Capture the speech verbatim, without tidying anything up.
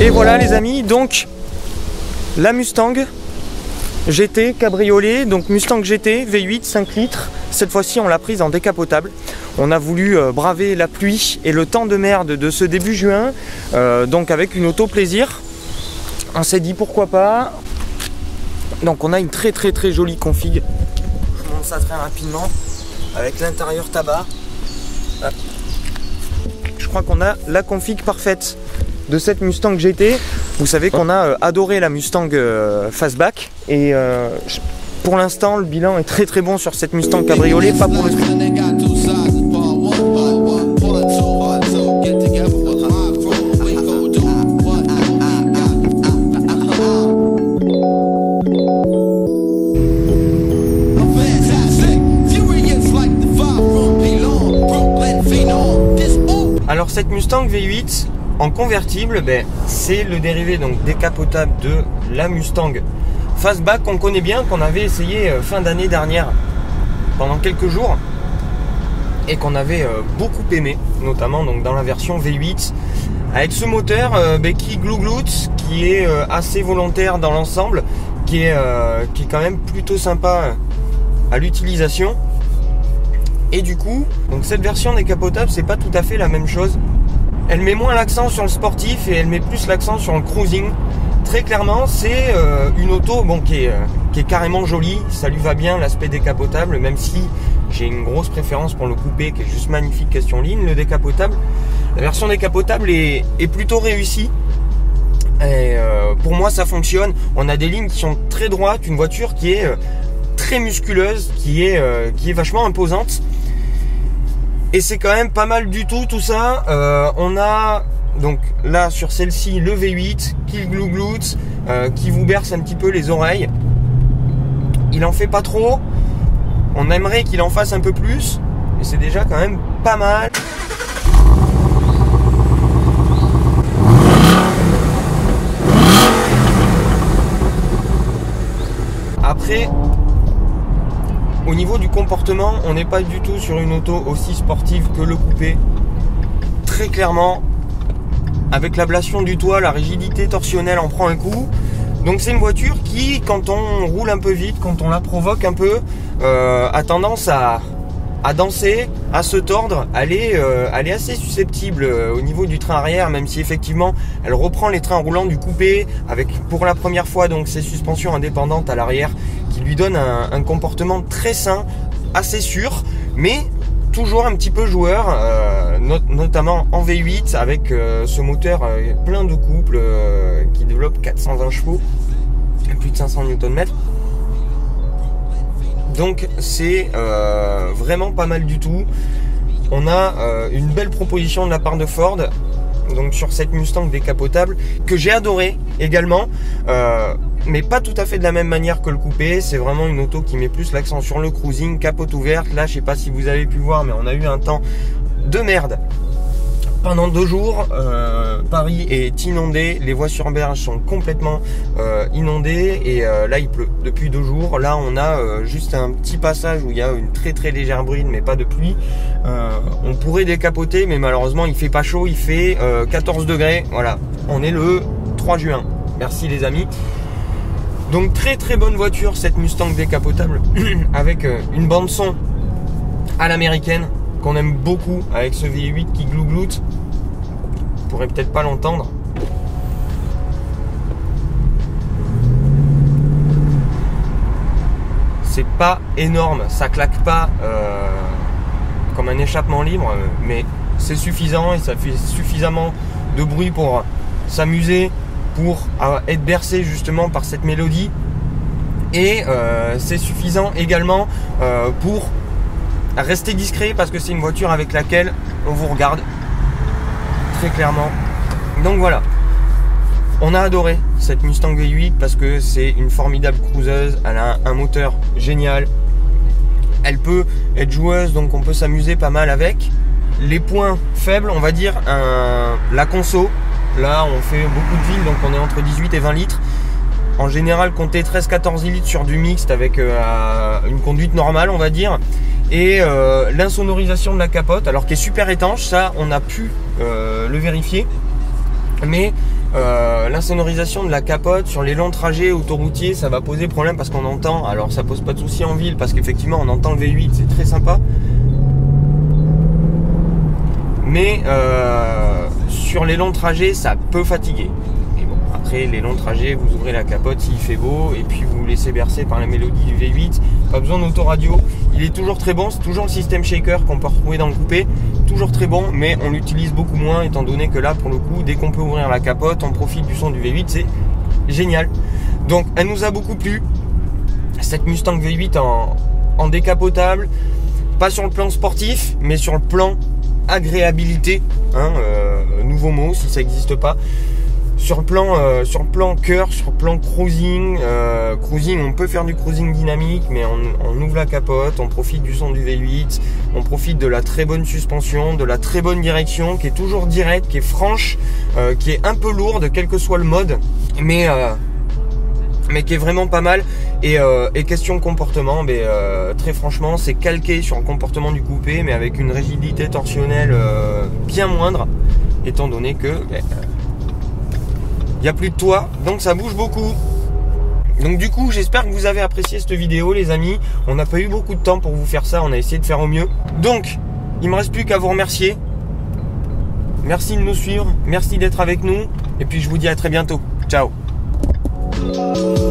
Et voilà les amis, donc la Mustang G T cabriolet, donc Mustang G T V huit cinq litres. Cette fois-ci on l'a prise en décapotable. On a voulu euh, braver la pluie et le temps de merde de ce début juin, euh, donc avec une auto plaisir. On s'est dit pourquoi pas. Donc on a une très très très jolie config. Je vous montre ça très rapidement avec l'intérieur tabac. Hop. Je crois qu'on a la config parfaite de cette Mustang G T. Vous savez qu'on a euh, adoré la Mustang euh, Fastback et euh, pour l'instant le bilan est très très bon sur cette Mustang cabriolet, pas pour le prix. Alors cette Mustang V huit en convertible, ben, c'est le dérivé donc décapotable de la Mustang Fastback qu'on connaît bien, qu'on avait essayé fin d'année dernière pendant quelques jours et qu'on avait euh, beaucoup aimé, notamment donc dans la version V huit avec ce moteur euh, ben, qui glougloute, qui est euh, assez volontaire dans l'ensemble, qui est euh, qui est quand même plutôt sympa à l'utilisation. Et du coup, donc cette version décapotable, c'est pas tout à fait la même chose. Elle met moins l'accent sur le sportif et elle met plus l'accent sur le cruising. Très clairement, c'est euh, une auto bon, qui, est, euh, qui est carrément jolie. Ça lui va bien l'aspect décapotable, même si j'ai une grosse préférence pour le coupé qui est juste magnifique question ligne. Le décapotable, la version décapotable est, est plutôt réussie. Et euh, pour moi, ça fonctionne. On a des lignes qui sont très droites, une voiture qui est euh, très musculeuse, qui est, euh, qui est vachement imposante. Et c'est quand même pas mal du tout tout ça. Euh, on a donc là sur celle-ci le V huit qui glougloute, euh, qui vous berce un petit peu les oreilles. Il en fait pas trop. On aimerait qu'il en fasse un peu plus. Et c'est déjà quand même pas mal. Après, au niveau du comportement, on n'est pas du tout sur une auto aussi sportive que le coupé. Très clairement, avec l'ablation du toit, la rigidité torsionnelle en prend un coup. Donc c'est une voiture qui, quand on roule un peu vite, quand on la provoque un peu, euh, a tendance à, à danser, à se tordre. Elle est, euh, elle est assez susceptible euh, au niveau du train arrière, même si effectivement elle reprend les trains roulants du coupé, avec pour la première fois donc ces suspensions indépendantes à l'arrière, qui lui donne un, un comportement très sain, assez sûr, mais toujours un petit peu joueur, euh, not notamment en V huit avec euh, ce moteur euh, plein de couple euh, qui développe quatre cent vingt chevaux, plus de cinq cents newton mètres. Donc c'est euh, vraiment pas mal du tout. On a euh, une belle proposition de la part de Ford, donc sur cette Mustang décapotable que j'ai adoré également, euh, mais pas tout à fait de la même manière que le coupé. C'est vraiment une auto qui met plus l'accent sur le cruising, capote ouverte. Là je sais pas si vous avez pu voir, mais on a eu un temps de merde pendant deux jours. euh, Paris est inondé, les voies sur berge sont complètement euh, inondées et euh, là il pleut depuis deux jours. Là on a euh, juste un petit passage où il y a une très très légère bruine mais pas de pluie. euh, on pourrait décapoter mais malheureusement il fait pas chaud, il fait euh, quatorze degrés. Voilà, on est le trois juin. Merci les amis. Donc très très bonne voiture cette Mustang décapotable avec euh, une bande son à l'américaine qu'on aime beaucoup, avec ce V huit qui glougloute. Vous pourrez peut-être pas l'entendre. C'est pas énorme, ça claque pas euh, comme un échappement libre, mais c'est suffisant et ça fait suffisamment de bruit pour s'amuser, pour être bercé justement par cette mélodie. Et euh, c'est suffisant également euh, pour rester discret parce que c'est une voiture avec laquelle on vous regarde très clairement. Donc voilà, on a adoré cette Mustang V huit parce que c'est une formidable cruiseuse. Elle a un moteur génial, elle peut être joueuse, donc on peut s'amuser pas mal avec. Les points faibles, on va dire un, la conso. Là on fait beaucoup de villes, donc on est entre dix-huit et vingt litres. En général comptez treize à quatorze litres sur du mixte avec euh, une conduite normale on va dire. Et euh, l'insonorisation de la capote, alors qu'elle est super étanche, ça on a pu euh, le vérifier. Mais euh, l'insonorisation de la capote sur les longs trajets autoroutiers, ça va poser problème parce qu'on entend, alors ça pose pas de souci en ville parce qu'effectivement on entend le V huit, c'est très sympa. Mais euh, sur les longs trajets, ça peut fatiguer. Et bon, après les longs trajets, vous ouvrez la capote s'il fait beau et puis vous vous laissez bercer par la mélodie du V huit. Pas besoin d'autoradio. Il est toujours très bon, c'est toujours le système shaker qu'on peut retrouver dans le coupé. Toujours très bon, mais on l'utilise beaucoup moins étant donné que là, pour le coup, dès qu'on peut ouvrir la capote, on profite du son du V huit, c'est génial. Donc, elle nous a beaucoup plu. Cette Mustang V huit en, en décapotable, pas sur le plan sportif, mais sur le plan agréabilité, hein, euh, nouveau mot si ça n'existe pas. Sur le plan, euh, sur le plan cœur, sur le plan cruising, euh, cruising, on peut faire du cruising dynamique, mais on, on ouvre la capote, on profite du son du V huit, on profite de la très bonne suspension, de la très bonne direction, qui est toujours directe, qui est franche, euh, qui est un peu lourde, quel que soit le mode, mais euh, mais qui est vraiment pas mal. Et, euh, et question comportement, mais, euh, très franchement, c'est calqué sur le comportement du coupé, mais avec une rigidité torsionnelle euh, bien moindre, étant donné que ben, il n'y a plus de toit, donc ça bouge beaucoup. Donc du coup, j'espère que vous avez apprécié cette vidéo, les amis. On n'a pas eu beaucoup de temps pour vous faire ça, on a essayé de faire au mieux. Donc, il ne me reste plus qu'à vous remercier. Merci de nous suivre, merci d'être avec nous, et puis je vous dis à très bientôt. Ciao.